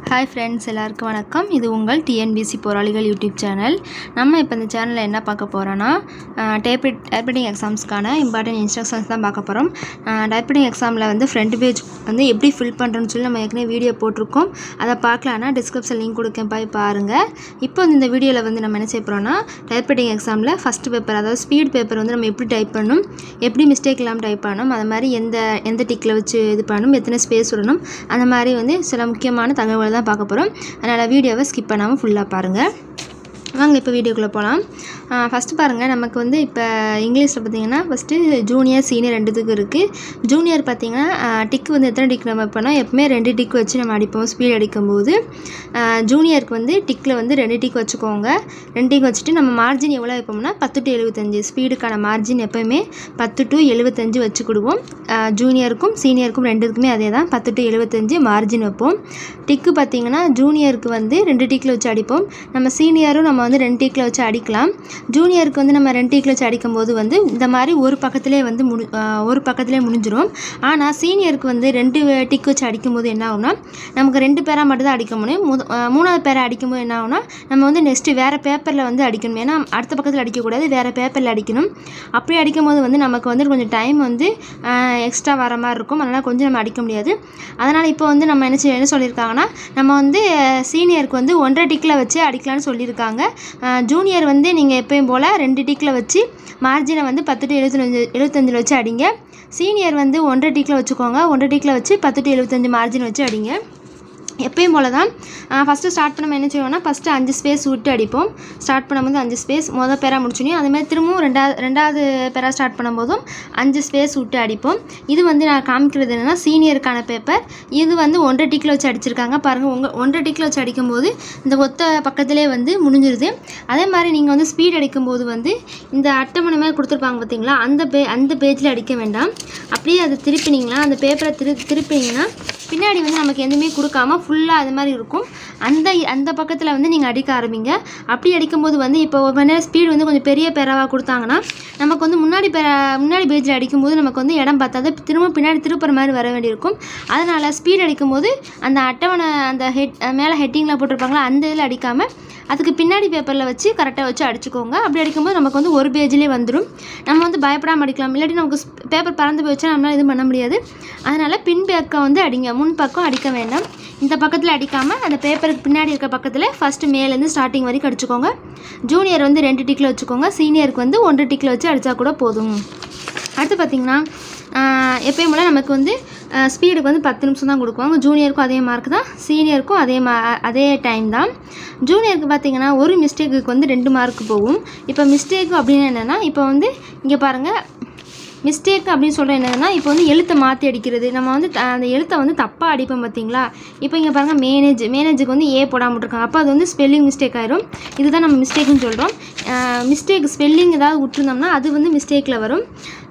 Hi friends எல்லாருக்கும் வணக்கம் இது உங்கள் டிஎன்பிசி போராளிகள் யூடியூப் சேனல் நம்ம இப்போ இந்த சேனல்ல என்ன பார்க்க போறோம்னா டைப்ரைட்டிங் எக்ஸாம்ஸ்க்கான இம்பார்ட்டன்ட் இன்ஸ்ட்ரக்ஷன்ஸ் தான் பார்க்க போறோம் டைப்ரைட்டிங் எக்ஸாம்ல வந்து ஃப்ரண்ட் பேஜ் வந்து எப்படி ஃபில் பண்றதுன்னு சொல்லி நம்ம ஏற்கனவே வீடியோ போட்டுருக்கோம் அத பார்க்கலாம்னா டிஸ்கிரிப்ஷன் லிங்க் கொடுக்கேன் போய் பாருங்க இப்போ இந்த வீடியோல வந்து நம்ம என்ன செய்ய போறோம்னா டைப்ரைட்டிங் எக்ஸாம்ல ஃபர்ஸ்ட் பேப்பர் அதாவது ஸ்பீட் பேப்பர் வந்து நம்ம எப்படி டைப் பண்ணனும் எப்படி மிஸ்டேக் இல்லாம டைப் பண்ணனும் அத மாதிரி எந்த டிக்ல வச்சு இது பண்ணனும் எத்தனை ஸ்பேஸ் விடணும் அந்த மாதிரி வந்து சில முக்கியமான தகவல்கள் தான் பார்க்க போறோம் அதனால வீடியோவை ஸ்கிப் பண்ணாம ஃபுல்லா பாருங்க வாங்க இப்போ வீடியோக்குள்ள போலாம் ஃபர்ஸ்ட் பாருங்க நமக்கு வந்து இப்போ இங்கிலீஷ்ல பாத்தீங்கன்னா ஃபர்ஸ்ட் ஜூனியர் சீனியர் ரெண்டுத்துக்கு இருக்கு ஜூனியர் பாத்தீங்கன்னா டிக் வந்து எத்தனை டிக் நம்ம பண்ணா எப்பவுமே ரெண்டு டிக் வச்சு நம்ம அடிப்போம் ஸ்பீட் அடிக்கும்போது ஜூனியருக்கு வந்து டிக்ல வந்து ரெண்டு டிக் வச்சுக்கோங்க ரெண்டு டிக் வச்சிட்டு நம்ம மார்ஜின் எவ்வளவு வைப்போம்னா 10 to 75 ஸ்பீடுக்கான மார்ஜின் எப்பவுமே 10 to 75 வச்சுக்கிடுவோம் ஜூனியருக்கும் சீனியருக்கும் ரெண்டுக்குமே அதேதான் 10 to 75 மார்ஜின் வைப்போம் டிக் பாத்தீங்கன்னா ஜூனியருக்கு வந்து ரெண்டு டிக்ல வச்சு அடிப்போம் நம்ம சீனியரும் நம்ம வந்து ரெண்டு டிக்ல வச்சு அடிக்கலாம் ஜூனியருக்கு வந்து நம்ம ரெண்டு டிக்ல வச்சு அடிக்கும்போது வந்து இந்த மாதிரி ஒரு பக்கத்திலே முடிஞ்சிரும் ஆனா சீனியருக்கு வந்து ரெண்டு டிக் வச்சு அடிக்கும்போது என்ன ஆகும்னா நமக்கு ரெண்டு பேரா மட்டும் தான் அடிக்க முடியும் மூணாவது பேரா அடிக்கும்போது என்ன ஆகும்னா நம்ம வந்து நெக்ஸ்ட் வேற பேப்பர்ல வந்து அடிக்கணும் ஏனா அடுத்த பக்கத்துல அடிக்க கூடாது வேற பேப்பர்ல அடிக்கணும் அப்படி அடிக்கும்போது வந்து நமக்கு வந்து கொஞ்சம் டைம் வந்து எக்ஸ்ட்ரா வர மாதிரி இருக்கும் அதனால கொஞ்சம் நம்ம அடிக்க முடியாது அதனால இப்போ வந்து நம்ம என்ன சொல்லிருக்காங்கன்னா நம்ம வந்து சீனியருக்கு வந்து 1.5 டிக்ல வச்சு அடிக்கலாம்னு சொல்லிருக்காங்க ஜூனியர் வந்து நீங்க எப்பவும் போல ரெண்டு டிக்ல வச்சு மார்ஜினை வந்து 10 to 75 வச்சு அடிங்க சீனியர் வந்து 1.5 டிக்ல வச்சுக்கோங்க 1.5 டிக்ல வச்சு 10 to 75 மார்ஜின் வச்சு அடிங்க எப்பவும் போல தான் ஃபர்ஸ்ட் ஸ்டார்ட் பண்ண என்ன செய்வோம்னா ஃபர்ஸ்ட் 5 ஸ்பேஸ் விட்டு அடிப்போம் ஸ்டார்ட் பண்ணும்போது 5 ஸ்பேஸ் முதல் பேரா முடிச்சோம் அதே மாதிரி திரும்பவும் ரெண்டாவது பேரா ஸ்டார்ட் பண்ணும்போதும் 5 ஸ்பேஸ் விட்டு அடிப்போம் இது வந்து நான் காமிக்கிறது என்னன்னா சீனியருக்கான பேப்பர் இது வந்து 1.5 டிக்ல வச்சு அடிச்சிருக்காங்க பாருங்க உங்க 1.5 டிக்ல வச்சு அடிக்கும்போது இந்த ஒத்த பக்கத்திலே வந்து முடிஞ்சிருது அதே மாதிரி நீங்க வந்து ஸ்பீட் அடிக்கும்போது வந்து இந்த அட்டவணை மாதிரி கொடுத்திருப்பாங்க பாத்தீங்களா அந்த பேஜ்ல அடிக்க வேண்டாம் அப்படியே அது திருப்பினீங்களா அந்த பேப்பரை திருப்பினீங்கன்னா பின்னாடி வந்து நமக்கு எதுமே கொடுக்காம ஃபுல்லா அது மாதிரி இருக்கும் அந்த பக்கத்துல வந்து நீங்க அடிக்க ஆரம்பிங்க அப்படி அடிக்கும்போது வந்து இப்போ ஒவ்வொரு ஸ்பீட் வந்து கொஞ்சம் பெரிய பேராவா கொடுத்தாங்கன்னா நமக்கு வந்து முன்னாடி பேஜ்ல அடிக்கும்போது நமக்கு வந்து இடம் பத்தாது திரும்ப பின்னாடி திருப்புற மாதிரி வர வேண்டியிருக்கும் அதனால ஸ்பீட் அடிக்கும்போது அந்த அட்டவணை அந்த மேல ஹெட்டிங்ல போட்டுருப்பாங்களா அந்த இதுல அடிக்காம அதுக்கு பின்னாடி பேப்பர்ல வச்சு கரெக்ட்டா வச்சு அடிச்சுக்கோங்க அப்படி அடிக்கும்போது நமக்கு வந்து ஒரு பேஜ்லயே வந்துரும் நம்ம வந்து பயப்படாம அடிக்கலாம் இல்லடி நமக்கு பேப்பர் பறந்து போயிச்சா நம்மளால இது பண்ண முடியாது அதனால பின் பக்கம் வந்து அடிங்க முன் பக்கம் அடிக்க வேண்டாம் இந்த பக்கத்துல அடிக்காம அந்த பேப்பருக்கு பின்னாடி இருக்க பக்கத்துல ஃபர்ஸ்ட் மேல இருந்து ஸ்டார்டிங் வரைக்கும் அடிச்சுக்கோங்க ஜூனியர் வந்து 2 டிக்ல வச்சுக்கோங்க சீனியருக்கு வந்து 1 டிக்ல வச்சு அடிச்சா கூட போதும் அடுத்து பாத்தீங்கன்னா எப்பவும் போல நமக்கு வந்து ஸ்பீடுக்கு வந்து 10 நிமிஷம் தான் கொடுப்பாங்க ஜூனியருக்கும் அதே மார்க் தான் சீனியருக்கும் அதே டைம் தான் ஜூனியருக்கு பாத்தீங்கன்னா ஒரு மிஸ்டேக்குக்கு வந்து 2 மார்க் போகும் இப்போ மிஸ்டேக் அப்படினா என்னன்னா இப்போ வந்து இங்க பாருங்க மிஸ்டேக் அப்படி சொல்றது என்னன்னா இப்போ வந்து எழுத்தை மாத்தி அடிக்கிறது நம்ம வந்து அந்த எழுத்தை வந்து தப்பா அடிப்போம் பாத்தீங்களா இப்போ இங்க பாருங்க மேனேஜுக்கு வந்து ஏ போடாம இருக்காங்க அப்ப அது வந்து ஸ்பெல்லிங் மிஸ்டேக் ஆயிரும் இதுதான் நம்ம மிஸ்டேக்னு சொல்றோம் மிஸ்டேக் ஸ்பெல்லிங் ஏதாவது விட்டுறோம்னா அது வந்து மிஸ்டேக்ல வரும்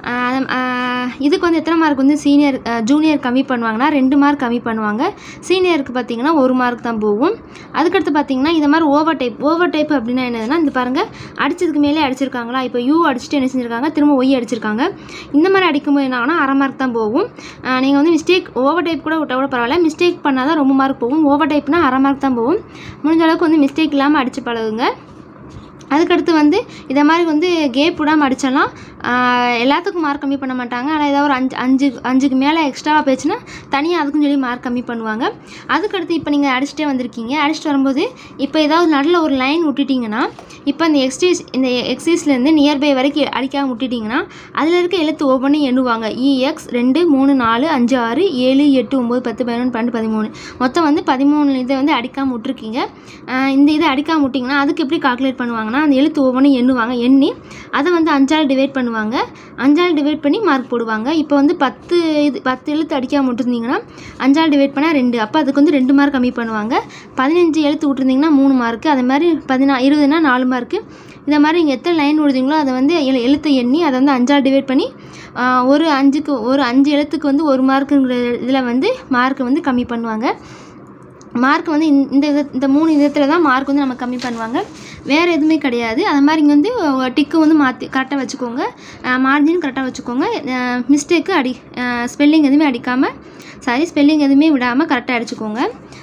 இதுக்கு வந்து எத்தனை மார்க் வந்து ஜூனியர் கம்மி பண்ணுவாங்கன்னா 2 மார்க் கம்மி பண்ணுவாங்க சீனியருக்கு பாத்தீங்கன்னா 1 மார்க் தான் போகும் அதுக்கு அடுத்து பாத்தீங்கன்னா இந்த மாதிரி ஓவர் டைப் அப்படினா என்னன்னா இந்த பாருங்க அடிச்சதுக்கு மேலே அடிச்சிருக்காங்களா இப்போ யூ அடிச்சிட்டு என்ன செஞ்சிருக்காங்க திரும்ப ஒய் அடிச்சிருக்காங்க இந்த மாதிரி அடிக்கும்போது என்ன ஆகும்னா அரை மார்க் தான் போகும் நீங்க வந்து மிஸ்டேக் ஓவர் டைப் கூட விட்டா கூட பரவாயில்லை மிஸ்டேக் பண்ணாதான் ரொம்ப மார்க் போகும் ஓவர் டைப்னா அரை மார்க் தான் போகும் முடிஞ்ச அளவுக்கு வந்து மிஸ்டேக் இல்லாம அடிச்சு பழகுங்க அதுக்கு அடுத்து வந்து இத மாதிரி வந்து கேப் விடாம அடிச்சலாம் எல்லாத்துக்கும் மார்க் கம்மி பண்ண மாட்டாங்க ஆனா ஏதாவது ஒரு 5க்கு மேல எக்ஸ்ட்ராவா பேசினா தனியா அதுக்கும் சொல்லி மார்க் கம்மி பண்ணுவாங்க அதுக்கு அடுத்து இப்போ நீங்க அடிச்சிட்டே வந்திருக்கீங்க அடிச்சிட்டு வரும்போது இப்போ ஏதாவது நல்ல ஒரு லைன் விட்டுட்டீங்கன்னா இப்போ இந்த எக்ஸைஸ்ல இருந்து நியர் பை வரைக்கும் அடிக்காம விட்டுட்டீங்கன்னா அதுல இருக்க எழுத்து ஒவ்வொன்றையும் எண்ணுவாங்க ex 2 3 4 5 6 7 8 9 10 11 12 13 மொத்தம் வந்து 13 இதை வந்து அடிக்காம விட்டுருக்கீங்க இந்த இதை அடிக்காம விட்டீங்கன்னா அதுக்கு எப்படி கால்குலேட் பண்ணுவாங்கன்னா அந்த எழுத்து ஒவ்வொன்றையும் எண்ணுவாங்க எண்ணி அதை வந்து 5 ஆல் டிவைட் பண்ணுவாங்க 5 ஆல் டிவைட் பண்ணி மார்க் போடுவாங்க இப்போ வந்து 10 எழுத்து அடிக்காம விட்டுருந்தீங்கன்னா 5 ஆல் டிவைட் பண்ணா 2 அப்ப அதுக்கு வந்து 2 மார்க் கம்மி பண்ணுவாங்க 15 எழுத்து விட்டுருந்தீங்கன்னா 3 மார்க் அதே மாதிரி 20னா 4 மார்க் இந்த மாதிரி நீங்க எத்தனை லைன் விடுறீங்களோ அதை வந்து எழுத்து எண்ணி அதை வந்து 5 ஆல் டிவைட் பண்ணி ஒரு 5 எழுத்துக்கு வந்து 1 மார்க்குங்கிற இதுல வந்து மார்க் வந்து கம்மி பண்ணுவாங்க மார்க் வந்து இந்த 3 விதத்துல தான் மார்க் வந்து நம்ம கம்மி பண்ணுவாங்க வேற எதுமே கிடையாது அத மாதிரி இங்க வந்து டிக் வந்து மாத்தி கரெக்ட்டா வச்சுக்கோங்க மார்ஜின் கரெக்ட்டா வச்சுக்கோங்க மிஸ்டேக் ஸ்பெல்லிங் எதுமே அடிக்காம சாரி ஸ்பெல்லிங் எதுமே விடாம கரெக்ட்டா அடிச்சுக்கோங்க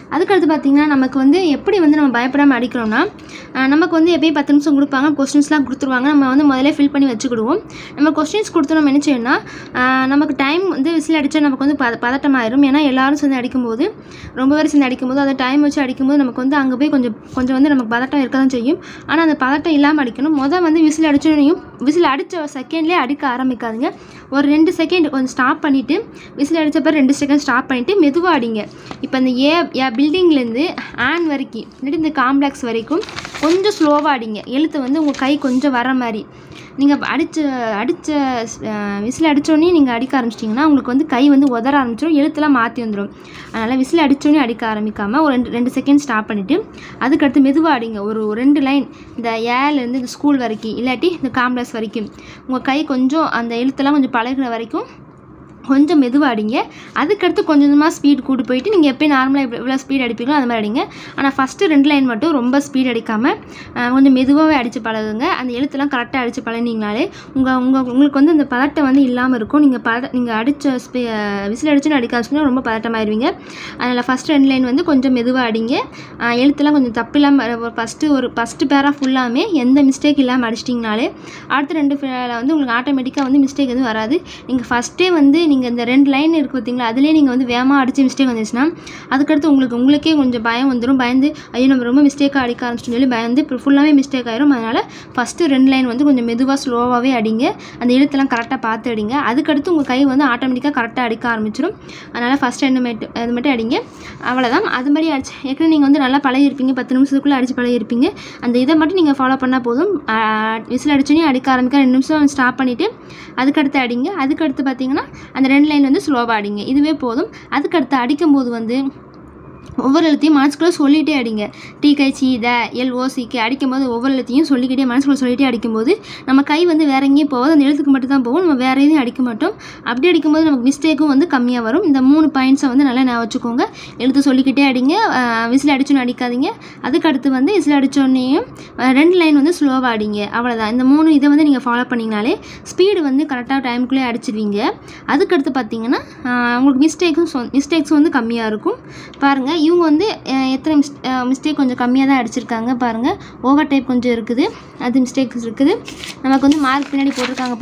அதுக்கடுத்து பார்த்திங்கன்னா நமக்கு வந்து எப்படி வந்து நம்ம பயப்படாமல் அடிக்கிறோம்னா, நமக்கு வந்து எப்பயும் 10 நிமிஷம் கொடுப்பாங்க, கொஸ்டின்ஸ்லாம் கொடுத்துருவாங்க. நம்ம வந்து முதல்ல ஃபில் பண்ணி வச்சுக்கிடுவோம். நம்ம கொஸ்டின்ஸ் கொடுத்து நம்ம என்ன செய்யணும்னா, நமக்கு டைம் வந்து விசில் அடித்தா நமக்கு வந்து பதட்டமாயிரும். ஏன்னா எல்லோரும் சேர்ந்து அடிக்கும்போது, ரொம்ப பேர் சேர்ந்து அடிக்கும்போது, அதை டைம் வச்சு அடிக்கும்போது நமக்கு வந்து அங்கே போய் கொஞ்சம் வந்து நமக்கு பதட்டம் இருக்க தான் செய்யும். ஆனால் அந்த பதட்டம் இல்லாமல் அடிக்கணும். வந்து விசில் அடித்தோன்னையும் விசில் அடித்த செகண்ட்லேயே அடிக்க ஆரம்பிக்காதுங்க. ஒரு 2 செகண்ட் கொஞ்சம் ஸ்டாப் பண்ணிவிட்டு, விசில் அடித்த பிறகு 2 செகண்ட் ஸ்டாப் பண்ணிவிட்டு மெதுவாக அடிங்க. இப்போ இந்த பில்டிங்லேருந்து ஆன் வரைக்கும் இல்லாட்டி இந்த காம்ப்ளெக்ஸ் வரைக்கும் கொஞ்சம் ஸ்லோவாக அடிங்க. எழுத்து வந்து உங்கள் கை கொஞ்சம் வர மாதிரி. நீங்கள் அடித்த விசில் அடித்தோடனே நீங்கள் அடிக்க ஆரம்பிச்சிட்டிங்கன்னா உங்களுக்கு வந்து கை வந்து உதற ஆரம்பிச்சிடும், எழுத்துலாம் மாற்றி வந்துடும். அதனால் விசில் அடித்தோடனே அடிக்க ஆரம்பிக்காமல் ஒரு 2 செகண்ட் ஸ்டாப் பண்ணிவிட்டு அதுக்கடுத்து மெதுவாக அடிங்க. ஒரு 2 லைன் இந்த ஏலேருந்து இந்த ஸ்கூல் வரைக்கும் இல்லாட்டி இந்த காம்ப்ளெக்ஸ் வரைக்கும் உங்கள் கை கொஞ்சம் அந்த எழுத்தெல்லாம் கொஞ்சம் பழகுற வரைக்கும் கொஞ்சம் மெதுவாக அடிங்க. அதுக்கடுத்து கொஞ்சமாக ஸ்பீட் கூட்டு போயிட்டு நீங்கள் எப்போயும் நார்மலாக எவ்வளோ ஸ்பீட் அடிப்பீங்களோ அந்த மாதிரி அடிங்க. ஆனால் ஃபஸ்ட்டு 2 லைன் மட்டும் ரொம்ப ஸ்பீட் அடிக்காமல் கொஞ்சம் மெதுவாகவே அடித்து பழகுங்க. அந்த எழுத்துலாம் கரெக்டாக அடித்து பழகினீங்கனாலே உங்களுக்கு வந்து அந்த பதட்டம் வந்து இல்லாமல் இருக்கும். நீங்கள் அடித்த விசில் அடிச்சுன்னு அடிக்க ஆரம்பிச்சிங்கன்னா ரொம்ப பதட்டமாயிருவீங்க. அதனால் ஃபஸ்ட்டு 2 லைன் வந்து கொஞ்சம் மெதுவாக அடிங்க. எழுத்துலாம் கொஞ்சம் தப்பு இல்லாமல் ஃபஸ்ட்டு பேரா ஃபுல்லாமே எந்த மிஸ்டேக் இல்லாமல் அடிச்சிட்டிங்கனாலே அடுத்த 2 வந்து உங்களுக்கு ஆட்டோமேட்டிக்காக வந்து மிஸ்டேக் எதுவும் வராது. நீங்கள் ஃபஸ்ட்டே வந்து நீங்கள் இந்த 2 லைன் இருக்குது பார்த்தீங்களா, அதிலே நீங்கள் வந்து வேகமாக அடித்து மிஸ்டேக் வந்துச்சுன்னா அதுக்கடுத்து உங்களுக்கே கொஞ்சம் பயம் வந்துடும். பயந்து ஐயோ நம்ம ரொம்ப மிஸ்டேக்காக அடிக்க ஆரம்பிச்சுன்னு சொல்லி பயந்து இப்போ ஃபுல்லாகவே மிஸ்டேக் ஆயிரும். அதனால் ஃபஸ்ட்டு 2 லைன் வந்து கொஞ்சம் மெதுவாக ஸ்லோவாகவே அடிங்க. அந்த எழுத்தெல்லாம் கரெக்டாக பார்த்து அடிங்க. அதுக்கடுத்து உங்கள் கை வந்து ஆட்டோமேட்டிக்காக கரெக்டாக அடிக்க ஆரம்பிச்சிடும். அதனால் ஃபஸ்ட்டு அது மட்டும் அடிங்க. அவ்வளோதான். அது மாதிரி அடிச்சு ஏற்கனவே நீங்கள் வந்து நல்லா பழகிருப்பீங்க, 10 நிமிஷத்துக்குள்ளே அடித்து பழகிருப்பீங்க. அந்த இதை மட்டும் நீங்கள் ஃபாலோ பண்ணால் போதும். விசில் அடிச்சோன்னே அடிக்க ஆரம்பிக்க 2 நிமிஷம் ஸ்டாப் பண்ணிவிட்டு அதுக்கடுத்து அடிங்க. அதுக்கடுத்து பார்த்தீங்கன்னா அந்த 2 லைன் வந்து ஸ்லோவாக அடிங்க. இதுவே போதும். அதுக்கடுத்து அடிக்கும்போது வந்து ஒவ்வொரு எழுத்தையும் மனசுக்குள்ளே சொல்லிகிட்டே அடிங்க. டிகை சி த LOCK அடிக்கும்போது ஒவ்வொரு எழுத்தையும் சொல்லிக்கிட்டே மனசுக்குள்ளே சொல்லிகிட்டே அடிக்கும்போது நம்ம கை வந்து வேற எங்கேயும் போகாது, அந்த எழுத்துக்கு மட்டும் தான் போகும். நம்ம வேறு எதையும் அடிக்க மாட்டோம். அப்படி அடிக்கும்போது நமக்கு மிஸ்டேக்கும் வந்து கம்மியாக வரும். இந்த 3 பாயிண்ட்ஸை வந்து நல்லா ஞாபகம் வச்சுக்கோங்க. எழுத்து சொல்லிக்கிட்டே அடிங்க. விசில் அடிச்சோன்னு அடிக்காதீங்க. அதுக்கடுத்து வந்து விசில் அடித்தோடனேயும் 2 லைன் வந்து ஸ்லோவாக அடிங்க. அவ்வளோதான். இந்த 3 இதை வந்து நீங்கள் ஃபாலோ பண்ணிங்கனாலே ஸ்பீடு வந்து கரெக்டாக டைமுக்குள்ளே அடிச்சிடுவீங்க. அதுக்கடுத்து பார்த்தீங்கன்னா உங்களுக்கு மிஸ்டேக்ஸும் வந்து கம்மியாக இருக்கும். பாருங்கள், இவங்க வந்து எத்தனை மிஸ்டேக் கொஞ்சம் கம்மியாக தான் அடிச்சிருக்காங்க. பாருங்கள், ஓவர் டைப் கொஞ்சம் இருக்குது, அது மிஸ்டேக்ஸ் இருக்குது. நமக்கு வந்து மார்க் பின்னாடி போட்டிருக்காங்க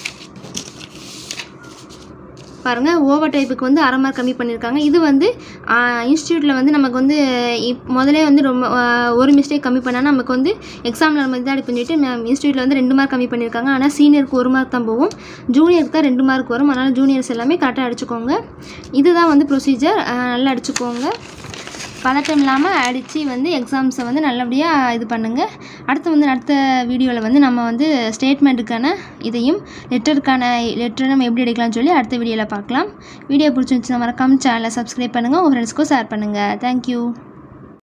பாருங்கள். ஓவர் டைப்புக்கு வந்து 1/2 மார்க் கம்மி பண்ணியிருக்காங்க. இது வந்து இன்ஸ்டியூட்டில் வந்து நமக்கு வந்து முதலே வந்து ரொம்ப ஒரு மிஸ்டேக் கம்மி பண்ணால் நமக்கு வந்து எக்ஸாமில் நம்ம இதாக பண்ணிவிட்டு இன்ஸ்டியூட்டில் வந்து 2 மார்க் கம்மி பண்ணியிருக்காங்க. ஆனால் சீனியருக்கு 1 மார்க் தான் போகும், ஜூனியருக்கு தான் 2 மார்க் வரும். அதனால் ஜூனியர்ஸ் எல்லாமே கரெக்டாக அடிச்சுக்கோங்க. இதுதான் வந்து ப்ரொசீஜர். நல்லா அடிச்சுக்கோங்க. பதட்டம் இல்லாமல் அடித்து வந்து எக்ஸாம்ஸை வந்து நல்லபடியாக இது பண்ணுங்கள். அடுத்த வீடியோவில் வந்து நம்ம வந்து ஸ்டேட்மெண்ட்டுக்கான இதையும் லெட்டர் நம்ம எப்படி எடுக்கலாம்னு சொல்லி அடுத்த வீடியோவில் பார்க்கலாம். வீடியோ பிடிச்சிருந்துச்சுன்னா மறக்காம சேனலை சப்ஸ்கிரைப் பண்ணுங்கள், உங்கள் ஃப்ரெண்ட்ஸ்க்கும் ஷேர் பண்ணுங்கள். தேங்க்யூ.